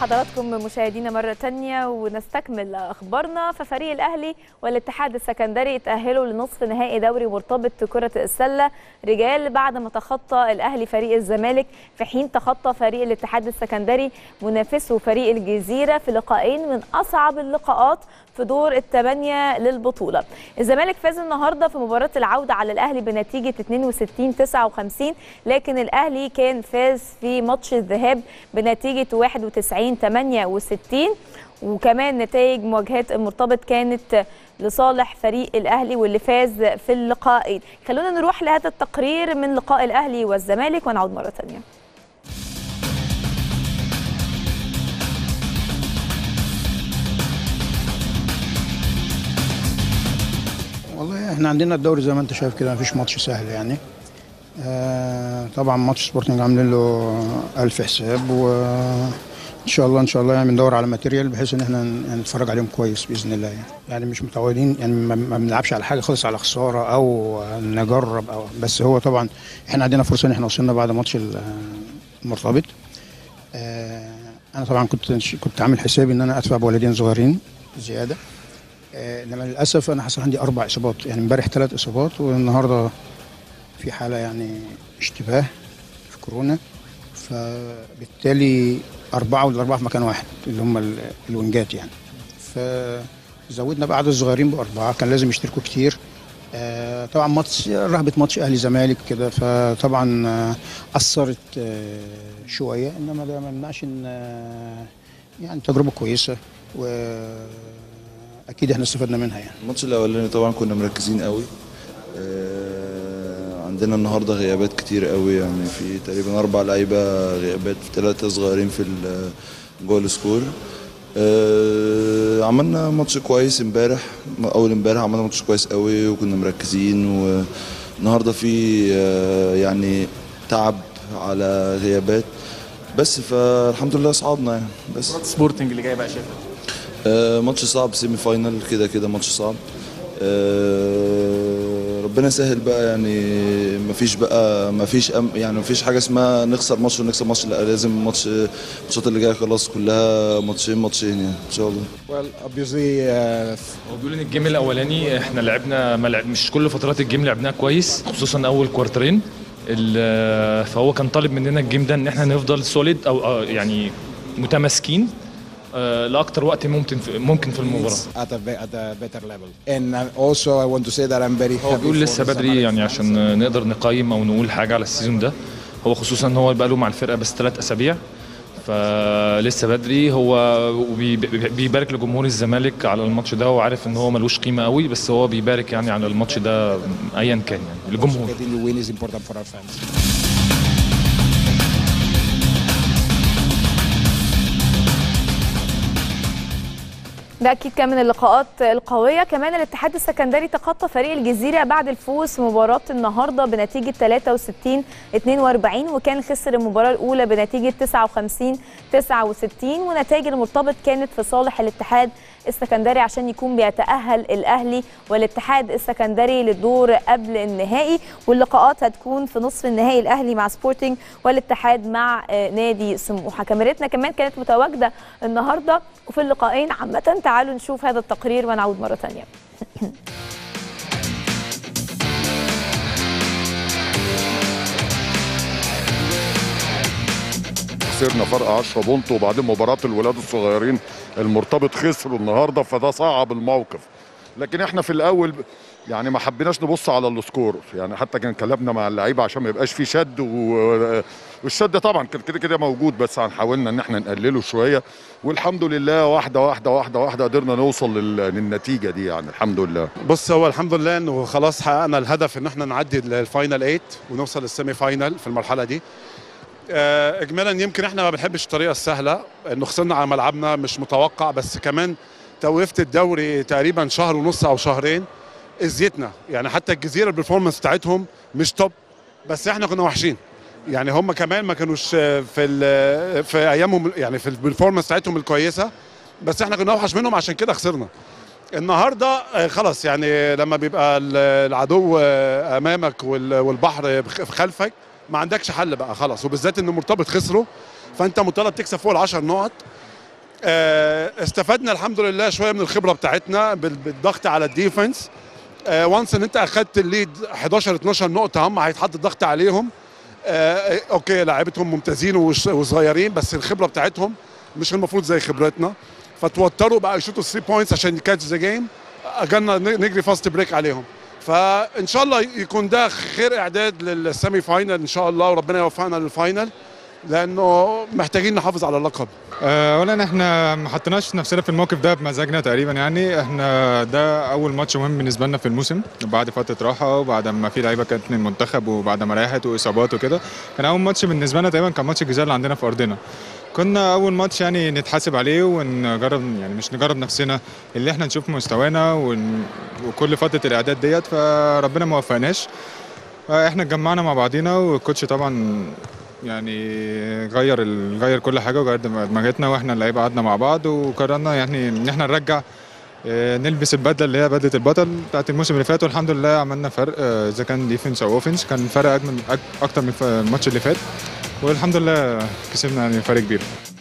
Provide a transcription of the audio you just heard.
بحضراتكم مشاهدينا مرة تانية ونستكمل أخبارنا. ففريق الأهلي والاتحاد السكندري تأهلوا لنصف نهائي دوري مرتبط كرة السلة رجال بعد ما تخطى الأهلي فريق الزمالك، في حين تخطى فريق الاتحاد السكندري منافسه فريق الجزيرة في لقاءين من أصعب اللقاءات في دور الثمانية للبطولة. الزمالك فاز النهاردة في مباراة العودة على الأهلي بنتيجة 62-59، لكن الأهلي كان فاز في ماتش الذهاب بنتيجة 91-68، وكمان نتائج مواجهات المرتبط كانت لصالح فريق الأهلي واللي فاز في اللقاءين. خلونا نروح لهذا التقرير من لقاء الأهلي والزمالك ونعود مرة ثانية. والله احنا عندنا الدوري زي ما انت شايف كده مفيش ماتش سهل يعني. طبعا ماتش سبورتنج عاملين له ألف حساب، وان شاء الله يعني بندور على ماتيريال بحيث ان احنا نتفرج عليهم كويس باذن الله يعني مش متعودين يعني ما بنلعبش على حاجه خالص على خساره او نجرب او بس. هو طبعا احنا عندنا فرصه ان احنا وصلنا بعد ماتش المرتبط. انا طبعا كنت عامل حسابي ان انا ادفع بولدين صغيرين زياده، انما للاسف انا حصل عندي 4 اصابات، يعني امبارح 3 اصابات والنهارده في حاله يعني اشتباه في كورونا، فبالتالي 4 والأربعة في مكان واحد اللي هم الوينجات يعني. فزودنا بقى عدد الصغيرين ب4، كان لازم يشتركوا كتير. طبعا ماتش رهبه ماتش اهلي زمالك كده، فطبعا اثرت شويه، انما ده ما يمنعش ان يعني تجربه كويسه واكيد احنا استفدنا منها يعني. الماتش الاولاني طبعا كنا مركزين قوي. عندنا النهارده غيابات كتير قوي، يعني في تقريبا 4 لعيبه غيابات، 3 صغيرين في جوه السكور. عملنا ماتش كويس امبارح، اول امبارح عملنا ماتش كويس قوي وكنا مركزين، والنهارده في يعني تعب على غيابات بس، فالحمد لله صعدنا يعني. بس سبورتنج اللي جاي بقى شايفها ماتش صعب، سيمي فاينل كده ماتش صعب. ربنا يسهل بقى يعني. مفيش حاجه اسمها نخسر ماتش ونكسب ماتش، لا لازم الماتشات اللي جايه خلاص كلها ماتشين يعني ان شاء الله. هو بيقول ان الجيم الاولاني احنا لعبنا مش كل فترات الجيم لعبناها كويس، خصوصا اول كوارترين. فهو كان طالب مننا الجيم ده ان احنا نفضل سوليد او يعني متماسكين لاكثر وقت ممكن في المباراه. هو بيقول لسه بدري يعني عشان نقدر نقيم او نقول حاجه على السيزون ده، هو خصوصا ان هو بقى له مع الفرقه بس 3 أسابيع، فلسه بدري. هو بيبارك لجمهور الزمالك على الماتش ده، وعارف ان هو ملوش قيمه قوي، بس هو بيبارك يعني على الماتش ده ايا كان يعني للجمهور. ده أكيد كان من اللقاءات القوية. كمان الاتحاد السكندري تخطى فريق الجزيرة بعد الفوز في مباراة النهاردة بنتيجة 63-42، وكان خسر المباراة الأولى بنتيجة 59-69، ونتائج المرتبط كانت في صالح الاتحاد السكندري عشان يكون بيتأهل الأهلي والاتحاد السكندري للدور قبل النهائي. واللقاءات هتكون في نصف النهائي الأهلي مع سبورتنج والاتحاد مع نادي سموحة. كاميرتنا كمان كانت متواجدة النهاردة وفي اللقاءين عامة. تعالوا نشوف هذا التقرير ونعود مرة ثانية. خسرنا فرق 10 بونت، وبعدين مباراة الولاد الصغيرين المرتبط خسروا النهارده، فده صعب الموقف. لكن احنا في الاول يعني ما حبيناش نبص على السكور، يعني حتى كان كلامنا مع اللعيبه عشان ما يبقاش في شد، والشد طبعا كان كده موجود، بس حاولنا ان احنا نقلله شويه، والحمد لله واحده قدرنا نوصل للنتيجه دي يعني الحمد لله. بص، هو الحمد لله انه خلاص حققنا الهدف ان احنا نعدي الفاينل 8 ونوصل للسيمي فاينل في المرحله دي. اجمالا يمكن احنا ما بنحبش الطريقه السهله، انه خسرنا على ملعبنا مش متوقع، بس كمان توقفت الدوري تقريبا شهر ونص او شهرين اذيتنا يعني. حتى الجزيره البرفورمانس بتاعتهم مش توب، بس احنا كنا وحشين يعني. هم كمان ما كانوش في ايامهم يعني في البرفورمانس بتاعتهم الكويسه، بس احنا كنا اوحش منهم عشان كده خسرنا. النهارده خلاص يعني لما بيبقى العدو امامك والبحر خلفك ما عندكش حل بقى خلاص، وبالذات ان مرتبط خسروا، فانت مطالب تكسب فوق ال10 نقط. استفدنا الحمد لله شويه من الخبره بتاعتنا بالضغط على الديفنس. وانس ان انت اخدت الليد 11 12 نقطه هم هيتحط الضغط عليهم. اوكي لعيبتهم ممتازين وصغيرين بس الخبره بتاعتهم مش المفروض زي خبرتنا، فتوتروا بقى يشوطوا 3 بوينتس عشان يكاتش ذا جيم، اجلنا نجري فاست بريك عليهم. فان شاء الله يكون ده خير اعداد للسيمي فاينل ان شاء الله، وربنا يوفقنا للفاينل لانه محتاجين نحافظ على اللقب. اولا احنا ما حطيناش نفسنا في الموقف ده بمزاجنا تقريبا، يعني احنا ده اول ماتش مهم بالنسبه لنا في الموسم بعد فتره راحه وبعد ما في لعيبه كانت من المنتخب وبعد ما ريحت واصابات وكده. كان اول ماتش بالنسبه لنا تقريبا كان ماتش الجزائر اللي عندنا في ارضنا. كنا اول ماتش يعني نتحاسب عليه ونجرب، يعني مش نجرب نفسنا، اللي احنا نشوف مستوانا وكل فتره الاعداد ديت، فربنا ما وفقناش. احنا اتجمعنا مع بعضينا والكوتش طبعا يعني غير كل حاجه وغير دماغتنا، واحنا اللعيبه قعدنا مع بعض وقررنا يعني ان احنا نرجع نلبس البدله اللي هي بدله البطل بتاعت الموسم اللي فات، والحمد لله عملنا فرق اذا كان ديفنس او اوفنس، كان فرق اكتر من الماتش اللي فات، والحمد لله كسبنا يعني فرق كبير.